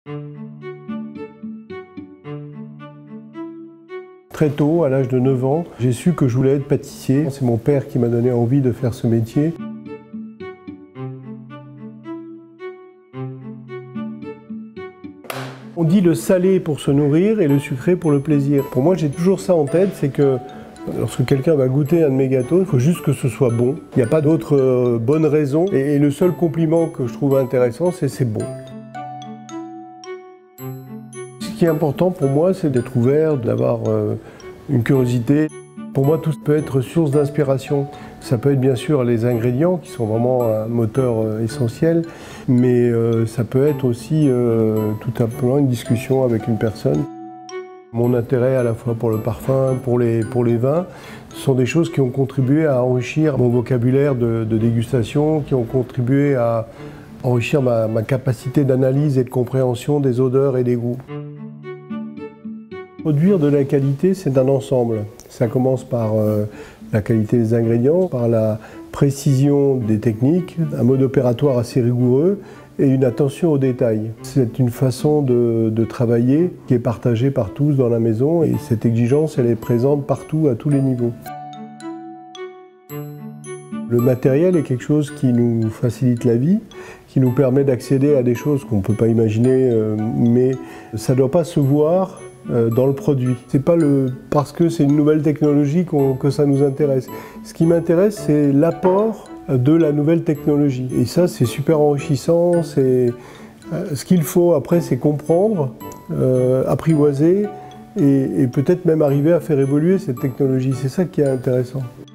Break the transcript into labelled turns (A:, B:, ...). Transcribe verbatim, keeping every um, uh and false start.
A: Très tôt, à l'âge de neuf ans, j'ai su que je voulais être pâtissier. C'est mon père qui m'a donné envie de faire ce métier. On dit le salé pour se nourrir et le sucré pour le plaisir. Pour moi, j'ai toujours ça en tête, c'est que lorsque quelqu'un va goûter un de mes gâteaux, il faut juste que ce soit bon. Il n'y a pas d'autre euh, bonne raison. Et, et le seul compliment que je trouve intéressant, c'est c'est bon. Ce qui est important pour moi, c'est d'être ouvert, d'avoir euh, une curiosité. Pour moi, tout peut être source d'inspiration. Ça peut être bien sûr les ingrédients qui sont vraiment un moteur euh, essentiel, mais euh, ça peut être aussi euh, tout simplement une discussion avec une personne. Mon intérêt à la fois pour le parfum, pour les, pour les vins, ce sont des choses qui ont contribué à enrichir mon vocabulaire de, de dégustation, qui ont contribué à enrichir ma, ma capacité d'analyse et de compréhension des odeurs et des goûts. Produire de la qualité, c'est un ensemble. Ça commence par euh, la qualité des ingrédients, par la précision des techniques, un mode opératoire assez rigoureux et une attention aux détails. C'est une façon de, de travailler qui est partagée par tous dans la maison et cette exigence, elle est présente partout, à tous les niveaux. Le matériel est quelque chose qui nous facilite la vie, qui nous permet d'accéder à des choses qu'on ne peut pas imaginer, euh, mais ça ne doit pas se voir dans le produit. C'est pas le, parce que c'est une nouvelle technologie qu'on, que ça nous intéresse. Ce qui m'intéresse, c'est l'apport de la nouvelle technologie. Et ça, c'est super enrichissant. C'est, ce qu'il faut après, c'est comprendre, euh, apprivoiser et, et peut-être même arriver à faire évoluer cette technologie. C'est ça qui est intéressant.